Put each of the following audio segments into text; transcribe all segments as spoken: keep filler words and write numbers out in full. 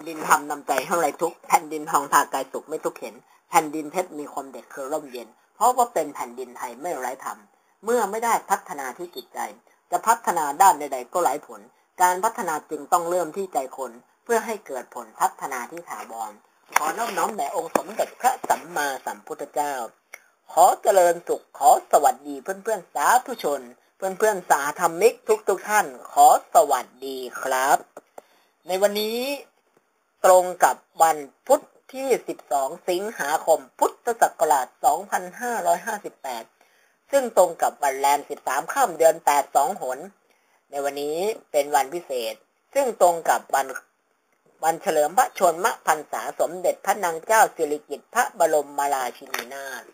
ดินทำนำใจให้ไรทุกแผ่นดินทองทากายสุขไม่ทุกเห็นแผ่นดินเพชรมีความเด็ดคือร่มเย็นเพราะว่าเป็นแผ่นดินไทยไม่ไร้ธรรมเมื่อไม่ได้พัฒนาที่จิตใจจะพัฒนาด้านใดๆก็ไร้ผลการพัฒนาจึงต้องเริ่มที่ใจคนเพื่อให้เกิดผลพัฒนาที่ถาวรขอน้อมน้อมแด่องค์สมเด็จพระสัมมาสัมพุทธเจ้าขอเจริญสุขขอสวัสดีเพื่อนๆสาธุชนเพื่อนๆสาธรรมิกทุกๆท่านขอสวัสดีครับในวันนี้ตรงกับวันพุธที่สิบสองสิงหาคมพุทธศักราชสองพันห้าร้อยห้าสิบแปดซึ่งตรงกับวันแรมสิบสามค่ำเดือนแปดสองหนในวันนี้เป็นวันพิเศษซึ่งตรงกับวันวันเฉลิมพระชนมพรรษาสมเด็จพระนางเจ้าสิริกิติ์พระบรมราชินีนาถ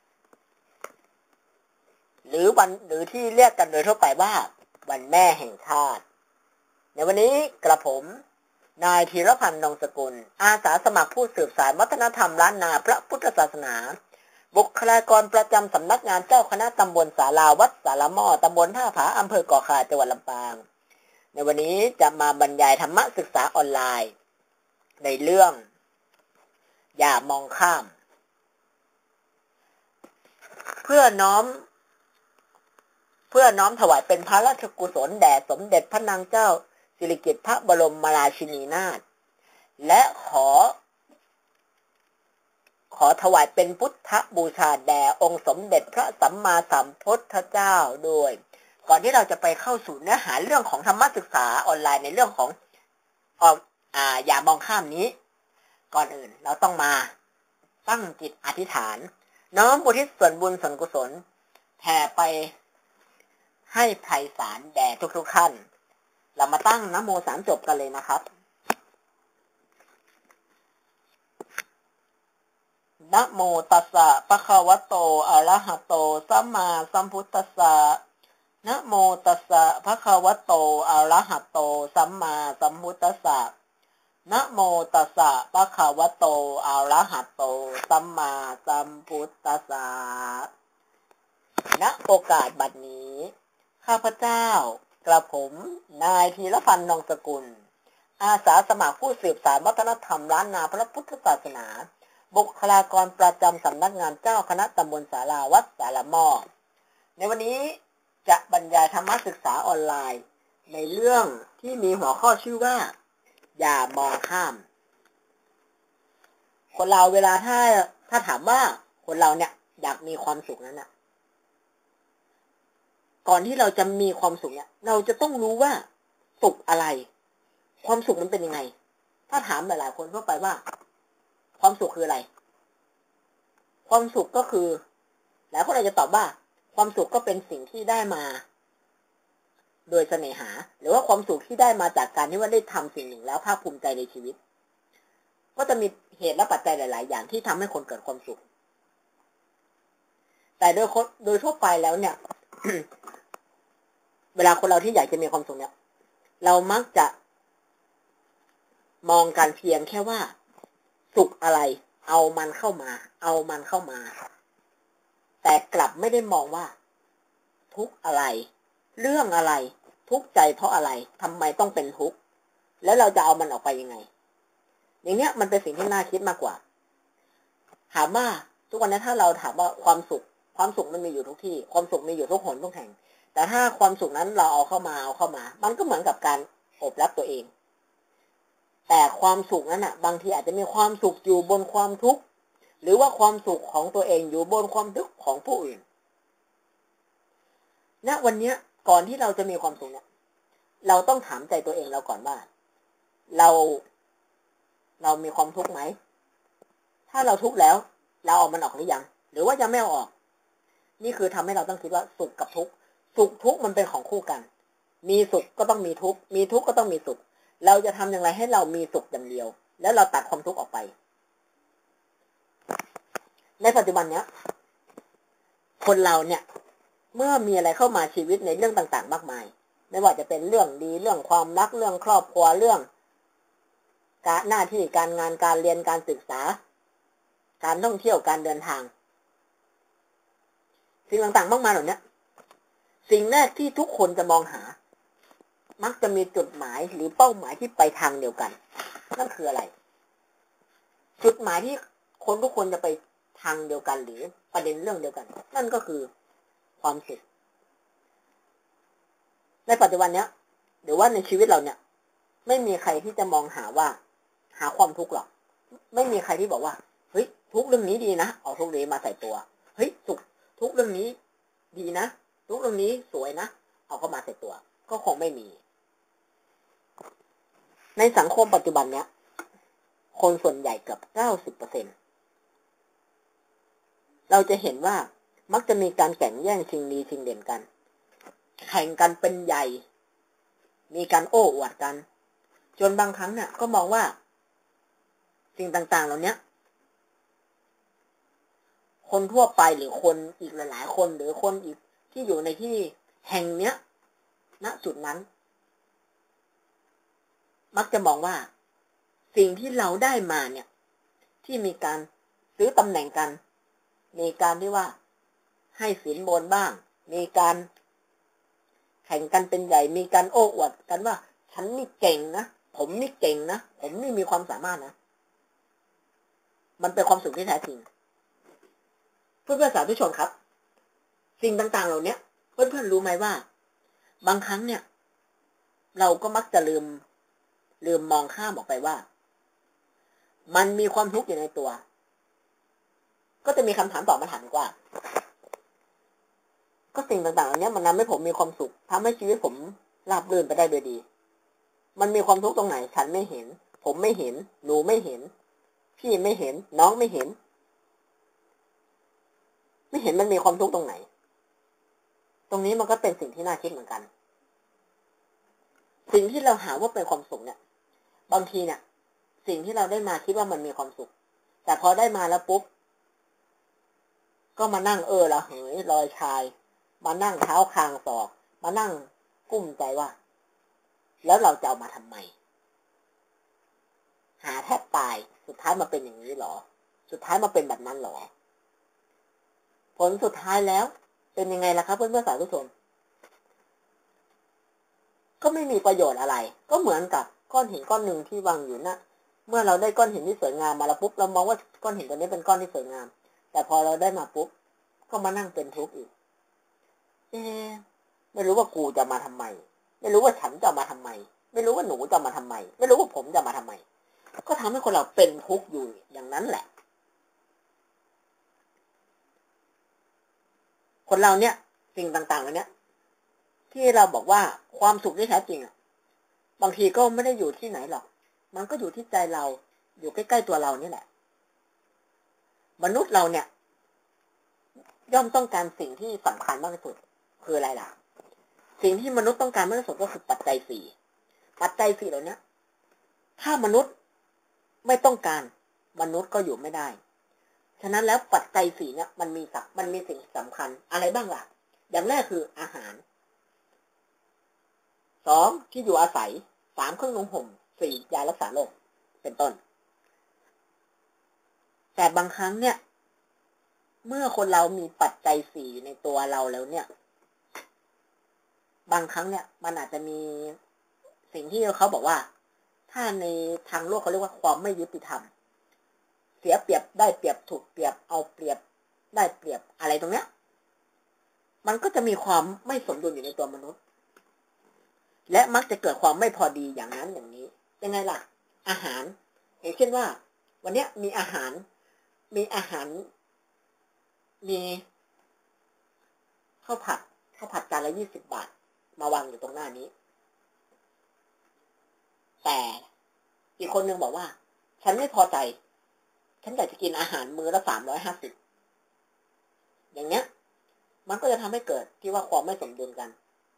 หรือวันหรือที่เรียกกันโดยทั่วไปว่าวันแม่แห่งชาติในวันนี้กระผมนายธีรพันธ์นงสกุลอาสาสมัครผู้สืบสานวัฒนธรรมล้านนาพระพุทธศาสนาบุคลากรประจำสำนักงานเจ้าคณะตำบลศาลาวัดสารหม้อตำบลท่าผาอำเภอเกาะคาจังหวัดลำปางในวันนี้จะมาบรรยายธรรมะศึกษาออนไลน์ในเรื่องอย่ามองข้ามเพื่อน้อมเพื่อน้อมถวายเป็นพระราชกุศลแด่สมเด็จพระนางเจ้าสิริกิติ์พระบรมราชินีนาถและขอขอถวายเป็นพุทธบูชาแด่องค์สมเด็จพระสัมมาสัมพุทธเจ้าด้วยก่อนที่เราจะไปเข้าสู่เนื้อหาเรื่องของธรรมศึกษาออนไลน์ในเรื่องของอ่าอย่ามองข้ามนี้ก่อนอื่นเราต้องมาตั้งจิตอธิษฐานน้อมอุทิศส่วนบุญส่วนกุศลแผ่ไปให้ไพศาลแด่ทุกๆท่านเรามาตั้งนะโมสามจบกันเลยนะครับนะโมตัสสะภะคะวะโตอะระหะโตสัมมาสัมพุทธัสสะนะโมตัสสะภะคะวะโตอะระหะโตสัมมาสัมพุทธัสสะนะโมตัสสะภะคะวะโตอะระหะโตสัมมาสัมพุทธัสสะณโอกาสบัดนี้ข้าพเจ้ากระผมนายธีรพันธ์นงสกุลอาสาสมัครผู้สืบสานวัฒนธรรมล้านนาพระพุทธศาสนาบุคลากรประจำสำนักงานเจ้าคณะตำบลศาลาวัดสารหม้อในวันนี้จะบรรยายธรรมศึกษาออนไลน์ในเรื่องที่มีหัวข้อชื่อว่าอย่ามองข้ามคนเราเวลาถ้าถ้าถามว่าคนเราเนี่ยอยากมีความสุขนั้นนะก่อนที่เราจะมีความสุขเนี่ยเราจะต้องรู้ว่าสุขอะไรความสุขมันเป็นยังไงถ้าถามหลายๆคนทั่วไปว่าความสุขคืออะไรความสุขก็คือหลายคนอาจจะตอบว่าความสุขก็เป็นสิ่งที่ได้มาโดยเสน่หาหรือว่าความสุขที่ได้มาจากการที่ว่าได้ทำสิ่งหนึ่งแล้วภาคภูมิใจในชีวิตก็จะมีเหตุและปัจจัยหลายๆอย่างที่ทำให้คนเกิดความสุขแต่โดยโดยทั่วไปแล้วเนี่ย เวลาคนเราที่อยากจะมีความสุขเนี่ยเรามักจะมองกันเพียงแค่ว่าสุขอะไรเอามันเข้ามาเอามันเข้ามาแต่กลับไม่ได้มองว่าทุกข์อะไรเรื่องอะไรทุกข์ใจเพราะอะไรทำไมต้องเป็นทุกข์แล้วเราจะเอามันออกไปยังไงอย่างเนี้ยมันเป็นสิ่งที่น่าคิดมากกว่าถามว่าทุกวันนี้ถ้าเราถามว่าความสุขความสุขมันมีอยู่ทุกที่ความสุขมีอยู่ทุกหนทุกแห่งแต่ถ้าความสุขนั้นเราเอาเข้ามาเอาเข้ามามันก็เหมือนกับการโอบรับตัวเองแต่ความสุขนั้นอ่ะบางทีอาจจะมีความสุขอยู่บนความทุกข์หรือว่าความสุขของตัวเองอยู่บนความทุกข์ของผู้อื่นณวันนี้ก่อนที่เราจะมีความสุขเนี่ยเราต้องถามใจตัวเองเราก่อนว่าเราเรามีความทุกข์ไหมถ้าเราทุกข์แล้วเราเอามันออกหรือยังหรือว่ายังไม่เอาออกนี่คือทำให้เราต้องคิดว่าสุขกับทุกข์สุขทุกข์มันเป็นของคู่กันมีสุขก็ต้องมีทุกข์มีทุกข์ก็ต้องมีสุขเราจะทำอย่างไรให้เรามีสุขอย่างเดียวแล้วเราตัดความทุกข์ออกไปในปัจจุบันเนี้ยคนเราเนี่ยเมื่อมีอะไรเข้ามาชีวิตในเรื่องต่างๆมากมายไม่ว่าจะเป็นเรื่องดีเรื่องความรักเรื่องครอบครัวเรื่องการหน้าที่การงานการเรียนการศึกษาการท่องเที่ยวการเดินทางสิ่งต่างๆมากมายเหล่านี้สิ่งแรกที่ทุกคนจะมองหามักจะมีจุดหมายหรือเป้าหมายที่ไปทางเดียวกันนั่นคืออะไรจุดหมายที่คนทุกคนจะไปทางเดียวกันหรือประเด็นเรื่องเดียวกันนั่นก็คือความสุขในปัจจุบันเนี้ยหรือว่าในชีวิตเราเนี่ยไม่มีใครที่จะมองหาว่าหาความทุกข์หรอกไม่มีใครที่บอกว่าเฮ้ยทุกเรื่องนี้ดีนะเอาทุกเรื่องมาใส่ตัวเฮ้ยสุขทุกเรื่องนี้ดีนะทุกเรื่องนี้สวยนะเอาเข้ามาใส่ตัวก็คงไม่มีในสังคมปัจจุบันเนี้ยคนส่วนใหญ่เกือบเก้าสิบเปอร์เซ็นต์เราจะเห็นว่ามักจะมีการแข่งแย่งชิงดีชิงเด่นกันแข่งกันเป็นใหญ่มีการโอ้อวดกันจนบางครั้งเนี่ยก็มองว่าสิ่งต่างๆเหล่านี้คนทั่วไปหรือคนอีกหลายๆคนหรือคนอีกที่อยู่ในที่แห่งเนี้ยณจุดนั้นมักจะมองว่าสิ่งที่เราได้มาเนี่ยที่มีการซื้อตำแหน่งกันมีการที่ว่าให้สินบนบ้างมีการแข่งกันเป็นใหญ่มีการโอ้อวดกันว่าฉันนี่เก่งนะผมนี่เก่งนะผมนี่มีความสามารถนะมันเป็นความสุขที่แท้จริงเพื่อนๆสาธุชนครับสิ่งต่างๆเหล่านี้เพื่อนๆรู้ไหมว่าบางครั้งเนี่ยเราก็มักจะลืมลืมมองข้ามออกไปว่ามันมีความทุกข์อยู่ในตัวก็จะมีคำถามต่อมาถามว่าก็สิ่งต่างๆเหล่านี้มันทำให้ผมมีความสุขทำให้ชีวิตผมราบรื่นไปได้โดยดีมันมีความทุกข์ตรงไหนฉันไม่เห็นผมไม่เห็นหนูไม่เห็นพี่ไม่เห็นน้องไม่เห็นไม่เห็นมันมีความทุกข์ตรงไหนตรงนี้มันก็เป็นสิ่งที่น่าคิดเหมือนกันสิ่งที่เราหาว่าเป็นความสุขเนี่ยบางทีเนี่ยสิ่งที่เราได้มาคิดว่ามันมีความสุขแต่พอได้มาแล้วปุ๊บก็มานั่งเออละเหยลอยชายมานั่งเท้าคางศอกมานั่งกุ้มใจว่าแล้วเราจะเอามาทำไมหาแทบตายสุดท้ายมาเป็นอย่างนี้หรอสุดท้ายมาเป็นแบบนั้นหรอผลสุดท้ายแล้วเป็นยังไงล่ะครับเพื่อนเพื่อนสาธุชนก็ไม่มีประโยชน์อะไรก็เหมือนกับก้อนหินก้อนหนึ่งที่วางอยู่นะเมื่อเราได้ก้อนหินที่สวยงามมาแล้วปุ๊บเรามองว่าก้อนหินตัวนี้เป็นก้อนที่สวยงามแต่พอเราได้มาปุ๊บก็มานั่งเป็นทุกข์อีกเอ๊ะไม่รู้ว่ากูจะมาทำไมไม่รู้ว่าฉันจะมาทำไมไม่รู้ว่าหนูจะมาทำไมไม่รู้ว่าผมจะมาทำไมก็ทำให้คนเราเป็นทุกข์อยู่อย่างนั้นแหละคนเราเนี่ยสิ่งต่างๆเหล่านี้ที่เราบอกว่าความสุขที่แท้จริงอ่ะบางทีก็ไม่ได้อยู่ที่ไหนหรอกมันก็อยู่ที่ใจเราอยู่ใกล้ๆตัวเรานี่แหละมนุษย์เราเนี่ยย่อมต้องการสิ่งที่สำคัญมากที่สุดคืออะไรล่ะสิ่งที่มนุษย์ต้องการมากที่สุดก็คือปัจจัยสี่ปัจจัยสี่เหล่านี้ถ้ามนุษย์ไม่ต้องการมนุษย์ก็อยู่ไม่ได้ฉะนั้นแล้วปัจจัยสี่เนี่ยมันมีสักมันมีสิ่งสำคัญอะไรบ้างล่ะอย่างแรกคืออาหารสองที่อยู่อาศัยสามเครื่องนุ่งห่มสี่ยารักษาโรคเป็นต้นแต่บางครั้งเนี่ยเมื่อคนเรามีปัจจัยสี่ในตัวเราแล้วเนี่ยบางครั้งเนี่ยมันอาจจะมีสิ่งที่เขาบอกว่าถ้าในทางโลกเขาเรียกว่าความไม่ยุติธรรมเสียเปรียบได้เปรียบถูกเปรียบเอาเปรียบได้เปรียบอะไรตรงเนี้ยมันก็จะมีความไม่สมดุลอยู่ในตัวมนุษย์และมักจะเกิดความไม่พอดีอย่างนั้นอย่างนี้ยังไงล่ะอาหารอย่างเช่นว่าวันนี้มีอาหารมีอาหารมีข้าวผัดข้าวผัดจานละยี่สิบบาทมาวางอยู่ตรงหน้านี้แต่อีกคนนึงบอกว่าฉันไม่พอใจฉันอยากจะกินอาหารมื้อละสามร้อยห้าสิบอย่างเนี้ยมันก็จะทำให้เกิดที่ว่าความไม่สมดุลกัน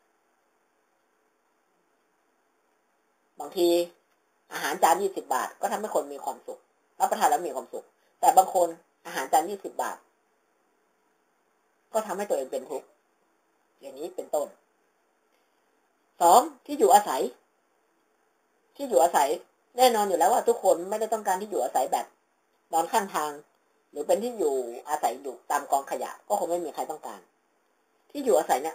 บางทีอาหารจานยี่สิบบาทก็ทำให้คนมีความสุขรับประทานแล้วมีความสุขแต่บางคนอาหารจานยี่สิบบาทก็ทำให้ตัวเองเป็นทุกข์อย่างนี้เป็นต้นสองที่อยู่อาศัยที่อยู่อาศัยแน่นอนอยู่แล้วว่าทุกคนไม่ได้ต้องการที่อยู่อาศัยแบบนอนข้างทางหรือเป็นที่อยู่อาศัยอยู่ตามกองขยะก็คงไม่มีใครต้องการที่อยู่อาศัยเนี่ย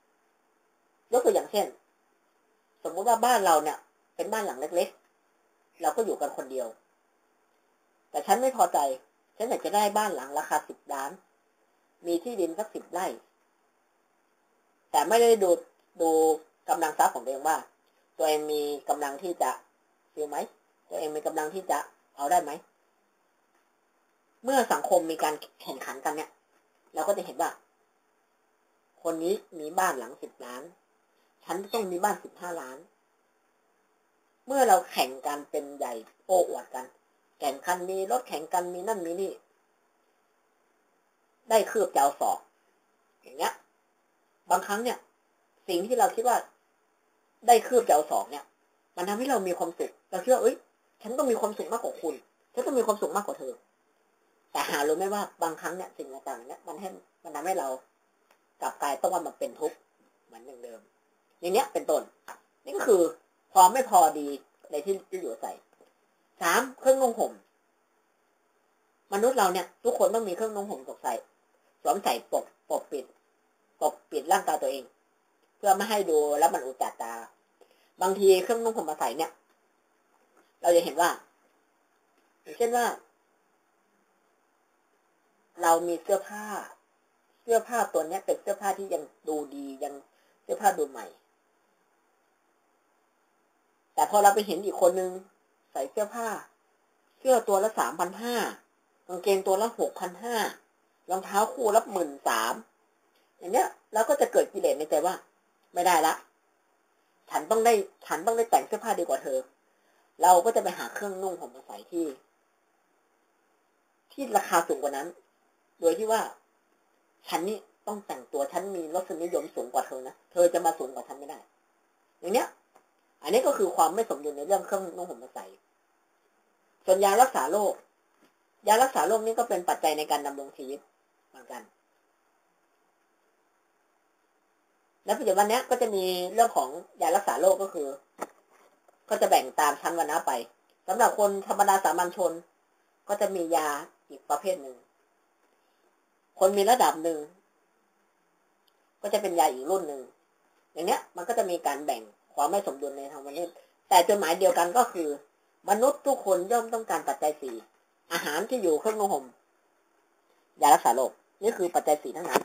ยกตัวอย่างเช่นสมมุติว่าบ้านเราเนี่ยเป็นบ้านหลังเล็กเราก็อยู่กันคนเดียวแต่ฉันไม่พอใจฉันอยากจะได้บ้านหลังราคาสิบล้านมีที่ดินสักสิบไร่แต่ไม่ได้ดูดูกำลังทรัพย์ของตัวเองว่าตัวเองมีกำลังที่จะซื้อไหมตัวเองมีกำลังที่จะเอาได้ไหมเมื่อสังคมมีการแข่งขันกันเนี่ยเราก็จะเห็นว่าคนนี้มีบ้านหลังสิบล้านฉันต้องมีบ้านสิบห้าล้านเมื่อเราแข่งกันเป็นใหญ่โอ้อวดกันแข่งกันมีรถแข่งกันมีนั่นมีนี่ได้คืบจะเอาศอกอย่างเงี้ยบางครั้งเนี่ยสิ่งที่เราคิดว่าได้คืบจะเอาศอกเนี่ยมันทำให้เรามีความสุขเราคิดว่าเอ้ยฉันต้องมีความสุขมากกว่าคุณฉันต้องมีความสุขมากกว่าเธอแต่หารู้ไหมว่าบางครั้งเนี่ยสิ่งต่างๆเนี่ยมันให้มันทำให้เรากลับกลายต้องว่ามันเป็นทุกข์เหมือนอย่างเดิมอย่างเนี้ยเป็นต้นนี่ก็คือความไม่พอดีในที่ที่อยู่ใส่สามเครื่องนุ่งห่มมนุษย์เราเนี่ยทุกคนต้องมีเครื่องนุ่งห่มตกใส่สวมใส่ปกปกปิดปกปิดร่างกายตัวเองเพื่อไม่ให้ดูแล้วมันอุจจาตาบางทีเครื่องนุ่งห่มมาใส่เนี่ยเราจะเห็นว่าอย่างเช่นว่าเรามีเสื้อผ้าเสื้อผ้าตัวนี้เป็นเสื้อผ้าที่ยังดูดียังเสื้อผ้าดูใหม่แต่พอเราไปเห็นอีกคนนึงใส่เสื้อผ้าเสื้อตัวละสามพันห้ากางเกงตัวละหกพันห้ารองเท้าคู่ละหมื่นสามอย่างเนี้ยเราก็จะเกิดกิเลสในใจว่าไม่ได้ละฉันต้องได้ฉันต้องได้แต่งเสื้อผ้าดีกว่าเธอเราก็จะไปหาเครื่องนุ่งห่มมาใส่ที่ที่ราคาสูงกว่านั้นโดยที่ว่าฉันนี่ต้องแต่งตัวฉันมีรสนิยมสูงกว่าเธอนะเธอจะมาสูงกว่าฉันไม่ได้อย่างเนี้ยอันนี้ก็คือความไม่สมดุลในเรื่องเครื่องนุ่งห่มมาใส่ส่วนยารักษาโรคยารักษาโรคนี้ก็เป็นปัจจัยในการดำรงชีวิตเหมือนกันและปัจจุบันนี้ก็จะมีเรื่องของยารักษาโรคก็คือก็จะแบ่งตามชั้นวรรณะไปสำหรับคนธรรมดาสามัญชนก็จะมียาอีกประเภทหนึ่งคนมีระดับหนึ่งก็จะเป็นยาอีกรุ่นหนึ่งอย่างเนี้ยมันก็จะมีการแบ่งความไม่สมดุลในทางมนุษย์แต่จุดหมายเดียวกันก็คือมนุษย์ทุกคนย่อมต้องการปัจจัยสี่อาหารที่อยู่เครื่องนุ่งห่มยารักษาโรคนี่คือปัจจัยสี่ทั้งนั้น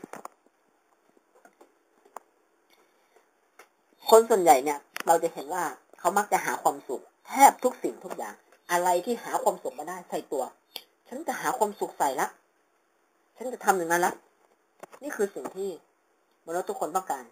คนส่วนใหญ่เนี่ยเราจะเห็นว่าเขามักจะหาความสุขแทบทุกสิ่งทุกอย่างอะไรที่หาความสุขมาได้ใส่ตัวฉันจะหาความสุขใส่ละฉันจะทำอย่างนั้นละนี่คือสิ่งที่มนุษย์ทุกคนต้องการ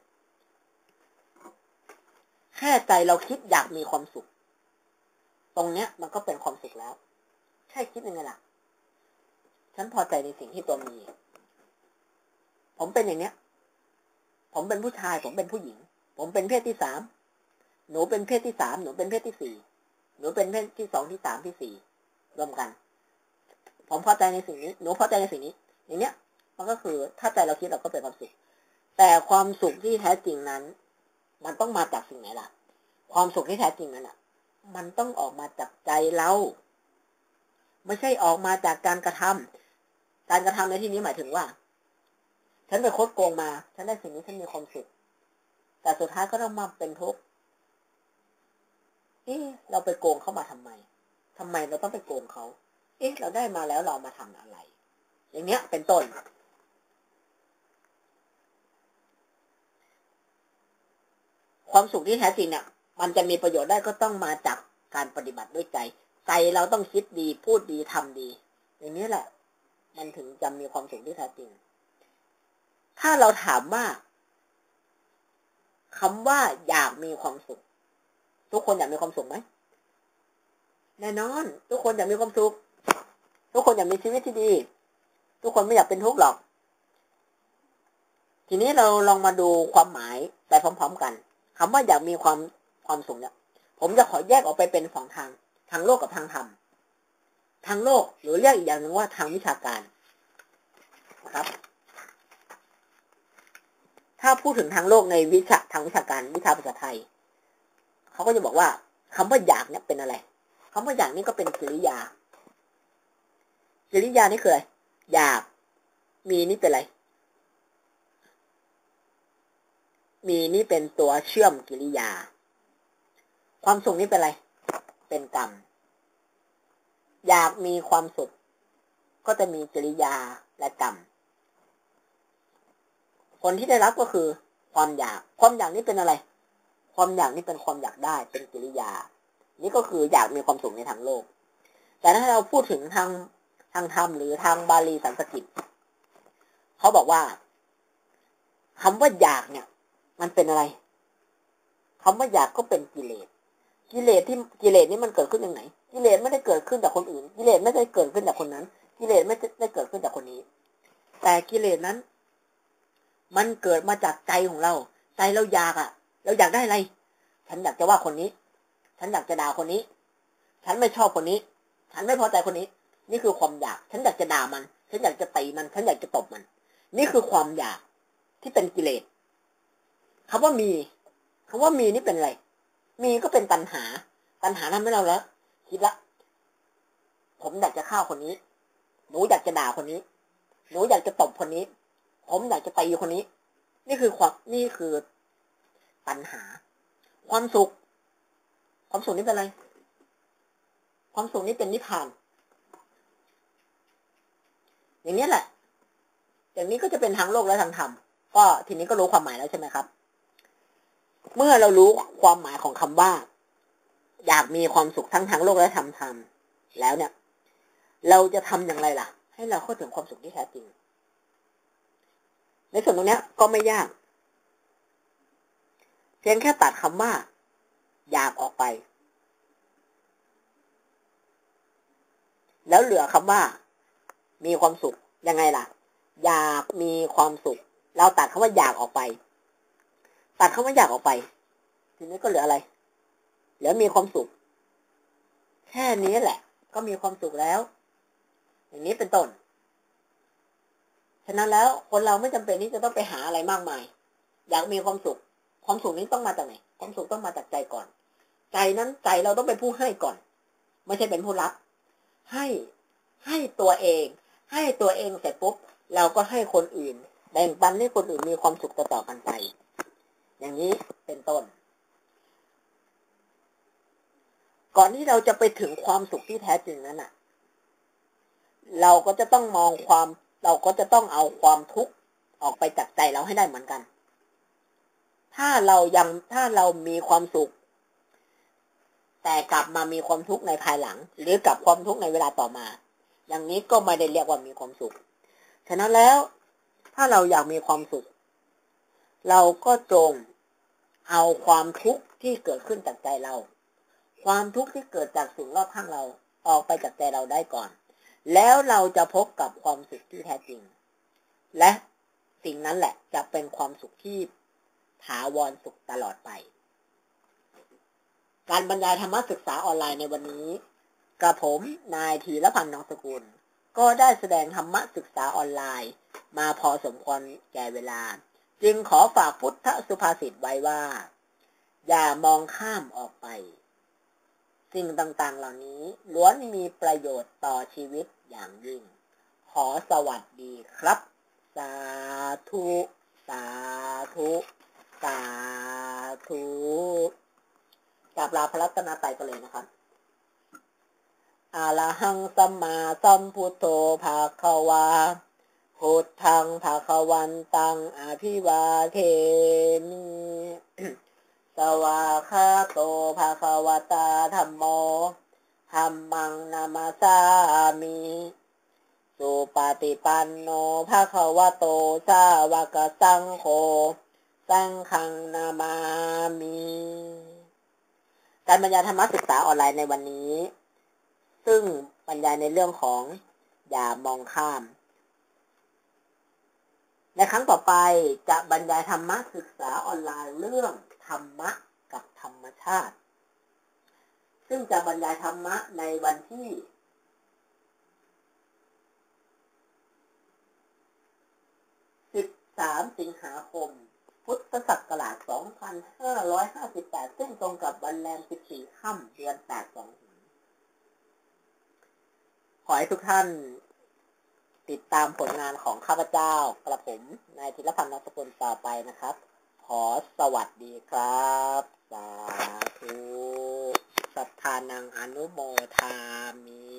แค่ใจเราคิดอยากมีความสุขตรงเนี้ยมันก็เป็นความสุขแล้วแค่คิดยังไงล่ะฉันพอใจในสิ่งที่ตัวมีผมเป็นอย่างเนี้ยผมเป็นผู้ชายผมเป็นผู้หญิงผมเป็นเพศที่สามหนูเป็นเพศที่สามหนูเป็นเพศที่สี่หนูเป็นเพศที่สองที่สามที่สี่รวมกันผมพอใจในสิ่งนี้หนูพอใจในสิ่งนี้อย่างเนี้ยมันก็คือถ้าใจเราคิดเราก็เป็นความสุขแต่ความสุขที่แท้จริงนั้นมันต้องมาจากสิ่งไหนล่ะความสุขที่แท้จริงนั้นอ่ะมันต้องออกมาจากใจเราไม่ใช่ออกมาจากการกระทำการกระทำในที่นี้หมายถึงว่าฉันไปคดโกงมาฉันได้สิ่งนี้ฉันมีความสุขแต่สุดท้ายก็ต้องมาเป็นทุกข์เอ๊ะเราไปโกงเขามาทำไมทำไมเราต้องไปโกงเขาเอ๊ะเราได้มาแล้วเรามาทำอะไรอย่างเนี้ยเป็นต้นความสุขที่แท้จริงเนี่ยมันจะมีประโยชน์ได้ก็ต้องมาจากการปฏิบัติด้วยใจใจเราต้องคิดดีพูดดีทำดีอย่างนี้แหละมันถึงจะมีความสุขที่แท้จริงถ้าเราถามว่าคำว่าอยากมีความสุขทุกคนอยากมีความสุขไหมแน่นอนทุกคนอยากมีความสุขทุกคนอยากมีชีวิตที่ดีทุกคนไม่อยากเป็นทุกข์หรอกทีนี้เราลองมาดูความหมายไปพร้อมๆกันคำว่าอยากมีความความสุขเนี่ยผมจะขอแยกออกไปเป็นสองทางทางโลกกับทางธรรมทางโลกหรือเรียกอีกอย่างหนึ่งว่าทางวิชาการนะครับถ้าพูดถึงทางโลกในวิชาทางวิชาการวิชาภาษาไทยเขาก็จะบอกว่าคำว่าอยากเนี่ยเป็นอะไรคำว่าอยากนี่ก็เป็นกริยา กริยานี่คืออะไรอยากมีนี่เป็นอะไรมีนี่เป็นตัวเชื่อมกริยาความสุขนี่เป็นอะไรเป็นกรรมอยากมีความสุขก็จะมีกิริยาและกรรมผลที่ได้รับก็คือความอยากความอยากนี้เป็นอะไรความอยากนี้เป็นความอยากได้เป็นกิริยานี่ก็คืออยากมีความสุขในทางโลกแต่ถ้าเราพูดถึงทางทางธรรมหรือทางบาลีสันสกฤตเขาบอกว่าคำว่าอยากเนี่ยมันเป็นอะไรคำว่าอยากก็เป็นกิเลสกิเลสที่กิเลสนี้มันเกิดขึ้นจากไหนกิเลสไม่ได้เกิดขึ้นจากคนอื่นกิเลสไม่ได้เกิดขึ้นจากคนนั้นกิเลสไม่ได้เกิดขึ้นจากคนนี้แต่กิเลสนั้นมันเกิดมาจากใจของเราใจเราอยากอ่ะเราอยากได้อะไรฉันอยากจะว่าคนนี้ฉันอยากจะด่าคนนี้ฉันไม่ชอบคนนี้ฉันไม่พอใจคนนี้นี่คือความอยากฉันอยากจะด่ามันฉันอยากจะตีมันฉันอยากจะตบมันนี่คือความอยากที่เป็นกิเลสคำว่ามีคำว่ามีนี่เป็นอะไรมีก็เป็นตัณหาตัณหาทำให้เราแล้วคิดละผมอยากจะฆ่าคนนี้หนูอยากจะด่าคนนี้หนูอยากจะตบคนนี้ผมอยากจะตีคนนี้นี่คือความนี่คือตัณหาความสุขความสุขนี่เป็นอะไรความสุขนี่เป็นนิพพานอย่างนี้แหละอย่างนี้ก็จะเป็นทางโลกและทางธรรมก็ทีนี้ก็รู้ความหมายแล้วใช่ไหมครับเมื่อเรารู้ความหมายของคำว่าอยากมีความสุขทั้งทางโลกและทางธรรมแล้วเนี่ยเราจะทำอย่างไรล่ะให้เราเข้าถึงความสุขที่แท้จริงในส่วนตรงนี้ก็ไม่ยากเพียงแค่ตัดคำว่าอยากออกไปแล้วเหลือคำว่ามีความสุขยังไงล่ะอยากมีความสุขเราตัดคำว่าอยากออกไปตัดคำว่าอยากออกไปทีนี้ก็เหลืออะไรเหลือมีความสุขแค่นี้แหละก็มีความสุขแล้วอย่างนี้เป็นต้นฉะนั้นแล้วคนเราไม่จำเป็นที่จะต้องไปหาอะไรมากมายอยากมีความสุขความสุขนี้ต้องมาจากไหนความสุขต้องมาจากใจก่อนใจนั้นใจเราต้องเป็นผู้ให้ก่อนไม่ใช่เป็นผู้รับให้ให้ตัวเองให้ตัวเองเสร็จปุ๊บเราก็ให้คนอื่นแบ่งปันให้คนอื่นมีความสุขต่อๆกันไปอย่างนี้เป็นต้นก่อนที่เราจะไปถึงความสุขที่แท้จริงนั้นน่ะเราก็จะต้องมองความเราก็จะต้องเอาความทุกข์ออกไปจากใจเราให้ได้เหมือนกันถ้าเรายังถ้าเรามีความสุขแต่กลับมามีความทุกข์ในภายหลังหรือกับความทุกข์ในเวลาต่อมาอย่างนี้ก็ไม่ได้เรียกว่ามีความสุขฉะนั้นแล้วถ้าเราอยากมีความสุขเราก็จงเอาความทุกข์ที่เกิดขึ้นจากใจเราความทุกข์ที่เกิดจากสิ่งรอบข้างเราออกไปจากใจเราได้ก่อนแล้วเราจะพบกับความสุขที่แท้จริงและสิ่งนั้นแหละจะเป็นความสุขที่ถาวรสุขตลอดไปการบรรยายธรรมศึกษาออนไลน์ในวันนี้กระผมนายธีรพันธ์ นองสกุลก็ได้แสดงธรรมศึกษาออนไลน์มาพอสมควรแก่เวลาจึงขอฝากพุทธสุภาษิตไว้ว่าอย่ามองข้ามออกไปสิ่งต่างๆเหล่านี้ล้วนมีประโยชน์ต่อชีวิตอย่างยิ่งขอสวัสดีครับสาธุสาธุสาธุกราบลาพระรัตนตรัยกันเลยนะครับอะระหังสัมมาสัมพุทโธภะคะวาพุทธังภะคะวันตังอภิวาเทมิสวากขาโตภะคะวตาธัมโมธัมมังนามาสามิสุปฏิปันโนภะคะวโตสาวกสังโฆสังฆังนามามิการบรรยายธรรมศึกษาออนไลน์ในวันนี้ซึ่งบรรยายในเรื่องของอย่ามองข้ามในครั้งต่อไปจะบรรยายธรรมศึกษาออนไลน์เรื่องธรรมะกับธรรมชาติซึ่งจะบรรยายธรรมะในวันที่สิบสามสิงหาคมพุทธศักราชสองพันห้าร้อยห้าสิบแปดซึ่งตรงกับวันแรมสิบสี่ค่ำเดือนแปดสองขอให้ทุกท่านติดตามผลงานของข้าพเจ้ากระผมนายธีรพันธ์ นองสกุลต่อไปนะครับขอสวัสดีครับสาธุสัทธานังอนุโมทามิ